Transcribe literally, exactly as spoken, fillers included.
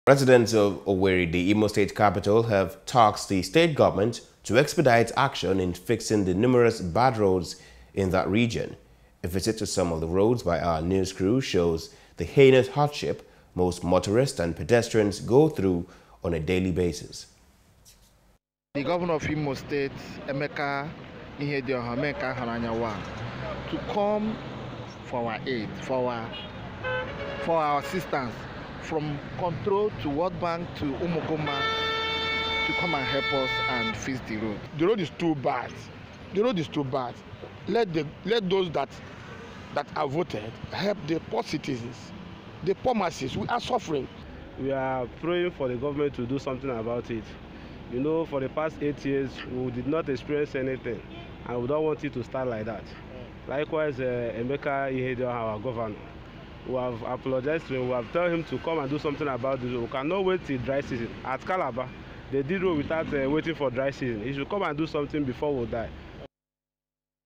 Residents of Owerri, the Imo State capital, have tasked the state government to expedite action in fixing the numerous bad roads in that region. A visit to some of the roads by our news crew shows the heinous hardship most motorists and pedestrians go through on a daily basis. The governor of Imo State, Emeka Ihedioha Emeka Haranyawa, to come for our aid, for our, for our assistance, from control to World Bank to Umugoma, to come and help us and fix the road. The road is too bad. The road is too bad. Let the let those that that are voted help the poor citizens, the poor masses. We are suffering. We are praying for the government to do something about it. You know, for the past eight years, we did not experience anything, and we don't want it to start like that. Likewise, uh, Emeka Ihedioha, our governor, we have apologized to him. We have told him to come and do something about this. We cannot wait till dry season. At Calabar, they did road without uh, waiting for dry season. He should come and do something before we die.